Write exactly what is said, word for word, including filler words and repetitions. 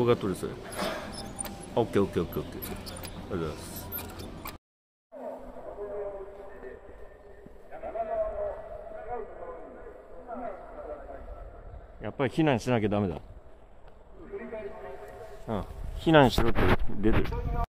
動画撮るそれ。オッケーオッケーオッケーオッケー。ありがとうございます。やっぱり避難しなきゃダメだ。うん、避難しろって出てる。